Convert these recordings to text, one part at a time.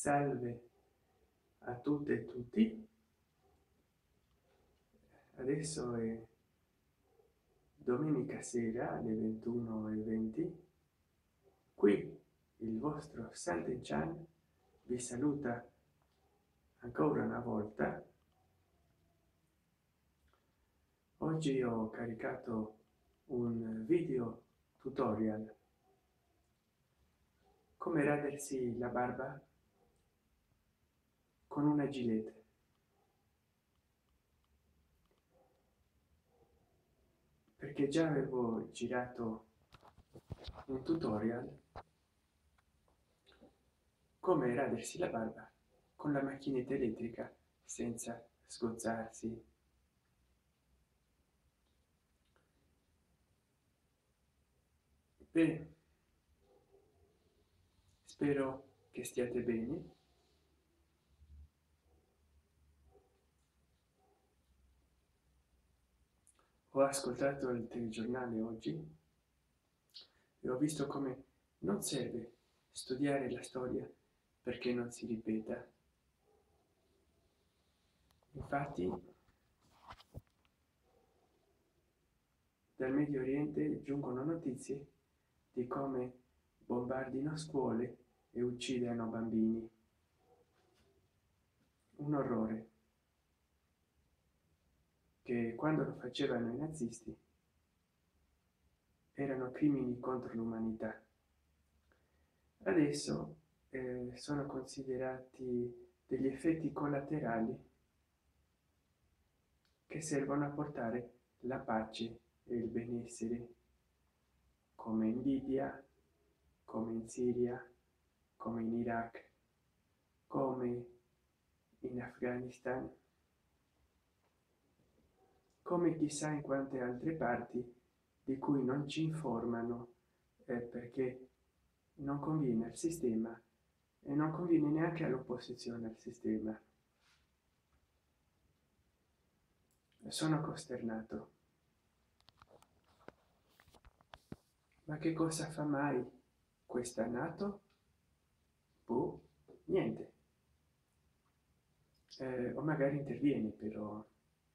Salve a tutte e tutti. Adesso è domenica sera alle 21:20. Qui il vostro Sant'Enchan vi saluta ancora una volta. Oggi ho caricato un video tutorial come radersi la barba con una Gillette, perché già avevo girato un tutorial come radersi la barba con la macchinetta elettrica senza sgozzarsi. Bene, spero che stiate bene. Ho ascoltato il telegiornale oggi e ho visto come non serve studiare la storia perché non si ripeta. Infatti dal Medio Oriente giungono notizie di come bombardino scuole e uccidano bambini. Un orrore che quando lo facevano i nazisti erano crimini contro l'umanità. Adesso sono considerati degli effetti collaterali che servono a portare la pace e il benessere, come in Libia, come in Siria, come in Iraq, come in Afghanistan, come chissà in quante altre parti di cui non ci informano, perché non conviene al sistema e non conviene neanche all'opposizione al sistema. Sono costernato. Ma che cosa fa mai questa NATO? Boh, niente. O magari interviene, però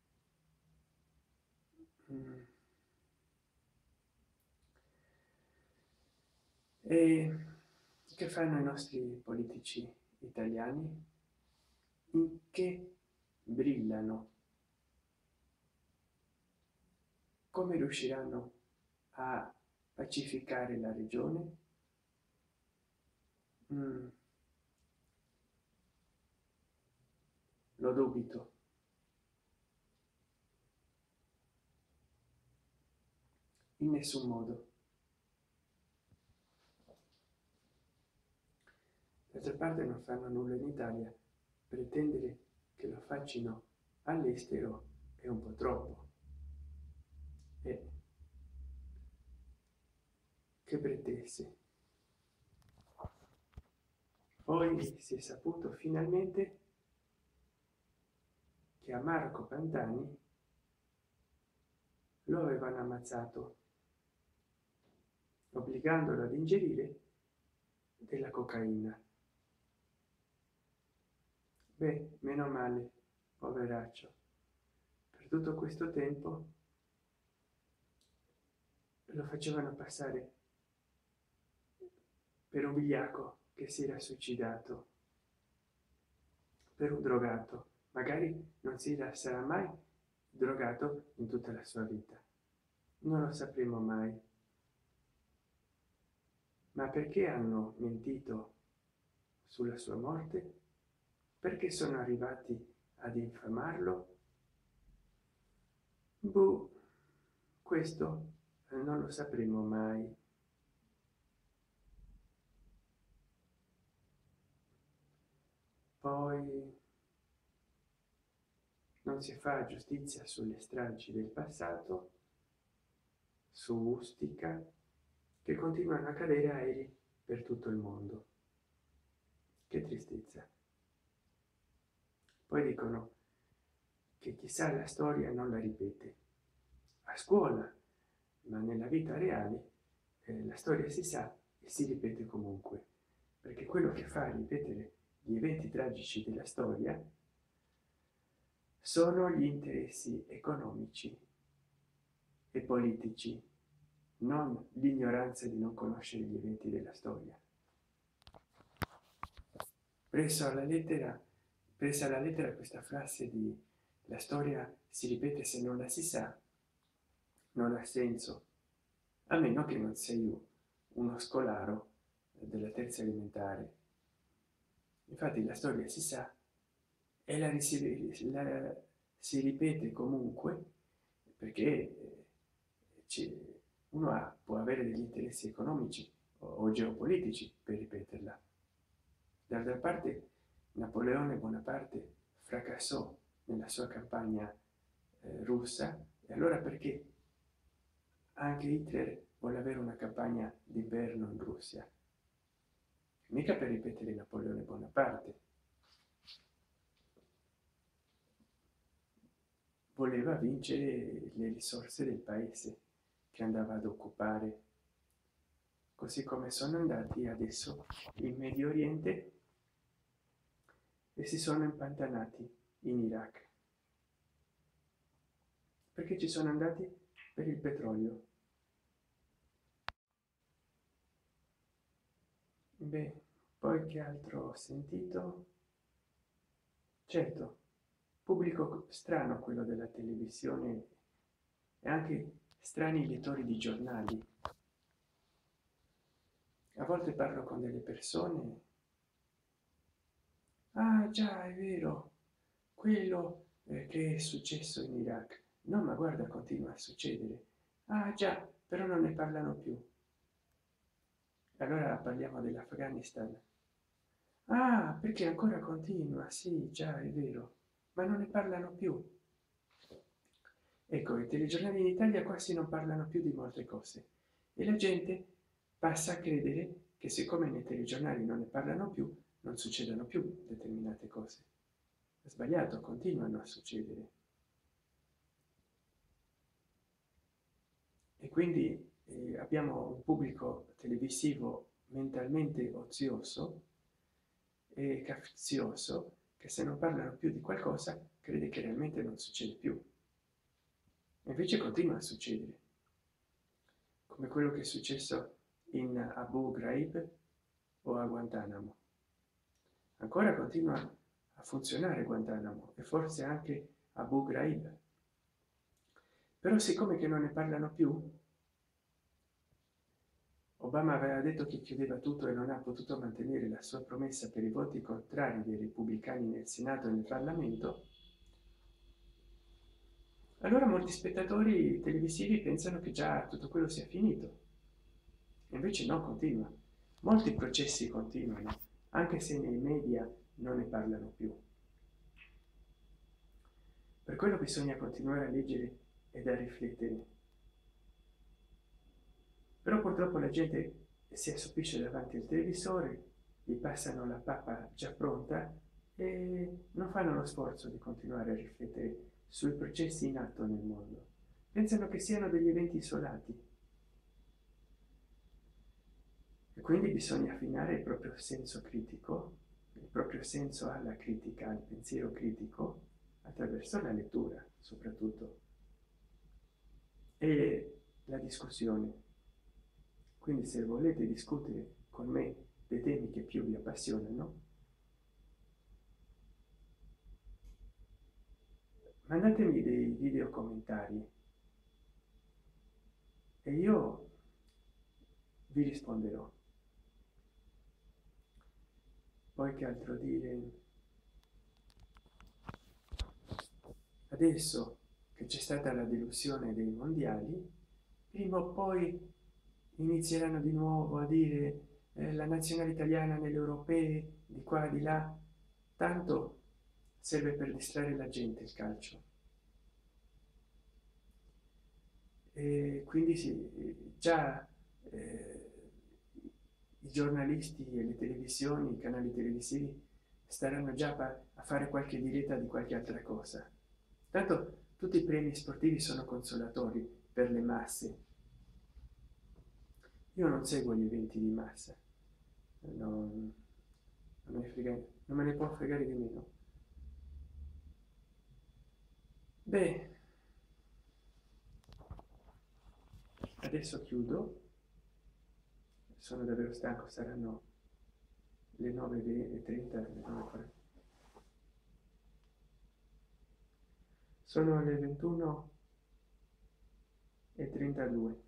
e che fanno i nostri politici italiani? In che brillano? Come riusciranno a pacificare la regione? Lo dubito. In nessun modo. D'altra parte non fanno nulla in Italia, pretendere che lo facciano all'estero è un po' troppo. Che pretese. Poi si è saputo finalmente che a Marco Pantani lo avevano ammazzato obbligandolo ad ingerire della cocaina. Beh, meno male, poveraccio. Per tutto questo tempo lo facevano passare per un vigliacco che si era suicidato, per un drogato. Magari non sarà mai drogato in tutta la sua vita, non lo sapremo mai. Ma perché hanno mentito sulla sua morte? Perché sono arrivati ad infamarlo? Boh, questo non lo sapremo mai. Poi non si fa giustizia sulle stragi del passato, su Ustica, che continuano a cadere aerei per tutto il mondo. Che tristezza. Poi dicono che chissà la storia non la ripete. A scuola, ma nella vita reale la storia si sa e si ripete comunque, perché quello che fa ripetere gli eventi tragici della storia sono gli interessi economici e politici, non l'ignoranza di non conoscere gli eventi della storia. Presa alla lettera questa frase di la storia si ripete se non la si sa, non ha senso, a meno che non sei uno scolaro della terza elementare. Infatti la storia si sa e si ripete comunque perché può avere degli interessi economici o geopolitici per ripeterla. D'altra parte Napoleone Bonaparte fracassò nella sua campagna russa, e allora perché anche Hitler vuole avere una campagna d'inverno in Russia? Mica per ripetere Napoleone Bonaparte. Voleva vincere le risorse del paese che andava ad occupare, così come sono andati adesso in Medio Oriente e si sono impantanati in Iraq. Perché ci sono andati? Per il petrolio. Beh, poi che altro ho sentito? Certo, pubblico strano quello della televisione e anche strani lettori di giornali. A volte parlo con delle persone. Ah già, è vero, quello che è successo in Iraq. No, ma guarda, continua a succedere. Ah già, però non ne parlano più. Allora parliamo dell'Afghanistan. Ah, perché ancora continua? Sì, già, è vero, ma non ne parlano più. Ecco, i telegiornali in Italia quasi non parlano più di molte cose e la gente passa a credere che siccome nei telegiornali non ne parlano più, non succedano più determinate cose. È sbagliato, continuano a succedere. E quindi abbiamo un pubblico televisivo mentalmente ozioso e caffizioso che se non parlano più di qualcosa crede che realmente non succede più. E invece continua a succedere, come quello che è successo in Abu Ghraib o a Guantanamo. Ancora continua a funzionare Guantanamo e forse anche Abu Ghraib. Però siccome che non ne parlano più, Obama aveva detto che chiudeva tutto e non ha potuto mantenere la sua promessa per i voti contrari dei repubblicani nel Senato e nel Parlamento, allora molti spettatori televisivi pensano che già tutto quello sia finito. Invece no, continua. Molti processi continuano, anche se nei media non ne parlano più. Per quello bisogna continuare a leggere ed a riflettere. Però purtroppo la gente si assopisce davanti al televisore, gli passano la pappa già pronta e non fanno lo sforzo di continuare a riflettere sui processi in atto nel mondo. Pensano che siano degli eventi isolati. E quindi bisogna affinare il proprio senso critico, il proprio senso alla critica, al pensiero critico, attraverso la lettura soprattutto, e la discussione. Quindi se volete discutere con me dei temi che più vi appassionano, mandatemi dei video commentari e io vi risponderò. Poi che altro dire? Adesso che c'è stata la delusione dei mondiali, prima o poi inizieranno di nuovo a dire la nazionale italiana nelle europee, di qua di là, tanto serve per distrarre la gente il calcio. E quindi sì, già i giornalisti e le televisioni, i canali televisivi staranno già a fare qualche diretta di qualche altra cosa. Tanto tutti i premi sportivi sono consolatori per le masse. Io non seguo gli eventi di massa, non me ne frega non me ne può fregare di meno. Beh, adesso chiudo, sono davvero stanco, saranno le 9:30, le 9:40. Sono le 21:32.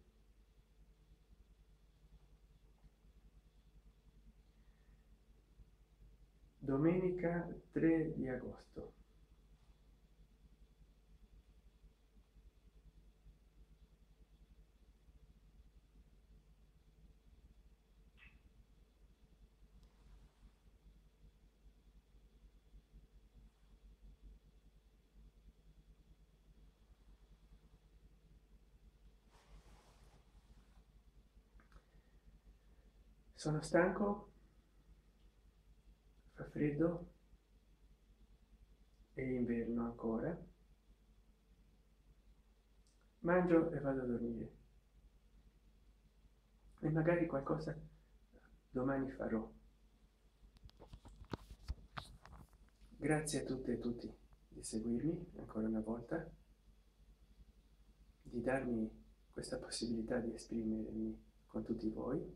Domenica 3 di agosto. Sono stanco, fa freddo, è inverno ancora, mangio e vado a dormire e magari qualcosa domani farò. Grazie a tutte e tutti di seguirmi ancora una volta, di darmi questa possibilità di esprimermi con tutti voi,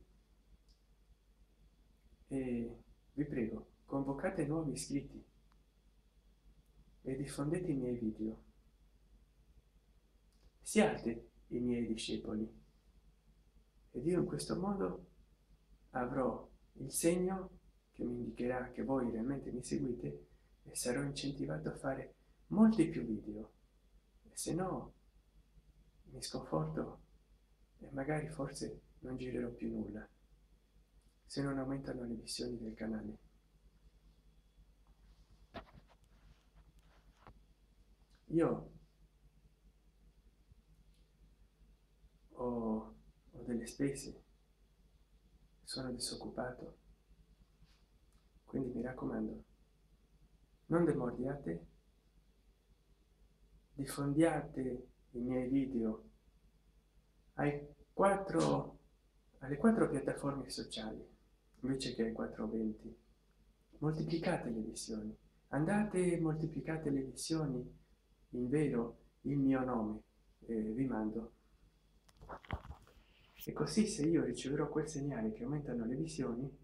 e vi prego, convocate nuovi iscritti e diffondete i miei video, siate i miei discepoli, ed io in questo modo avrò il segno che mi indicherà che voi realmente mi seguite e sarò incentivato a fare molti più video, e se no mi sconforto e magari forse non girerò più nulla se non aumentano le visioni del canale. Io ho delle spese, sono disoccupato, quindi mi raccomando, non demordiate, diffondiate i miei video alle 4 piattaforme sociali invece che ai 420. Moltiplicate le visioni, andate e moltiplicate le visioni in vero il mio nome, vi mando, e così se io riceverò quel segnale che aumentano le visioni,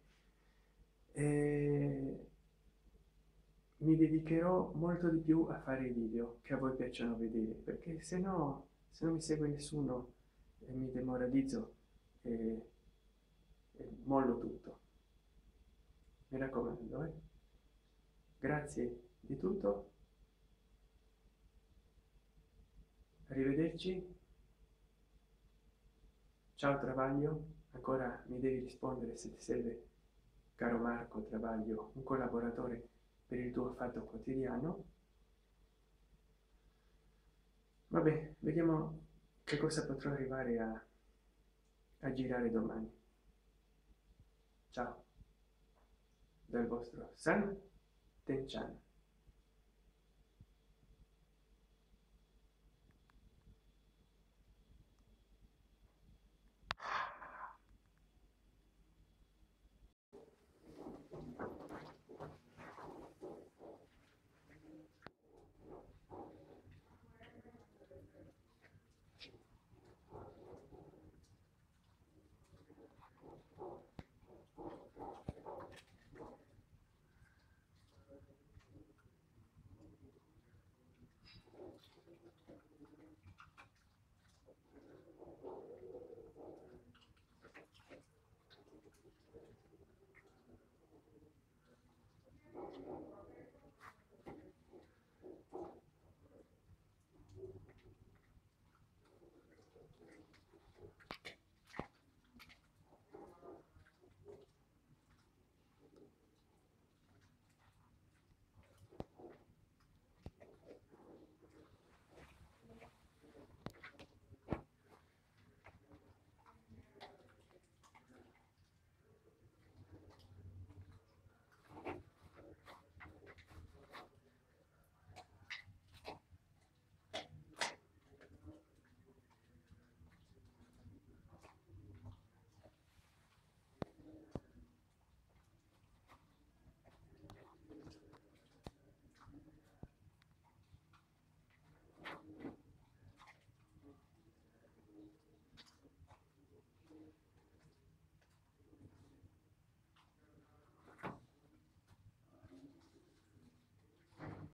mi dedicherò molto di più a fare i video che a voi piacciono vedere, perché se no, se non mi segue nessuno, mi demoralizzo e mollo tutto. Mi raccomando, grazie di tutto, arrivederci, ciao Travaglio, ancora mi devi rispondere se ti serve, caro Marco Travaglio, un collaboratore per il tuo fatto quotidiano. Vabbè, vediamo che cosa potrò arrivare a girare domani. Ciao, dal vostro San Tenchan.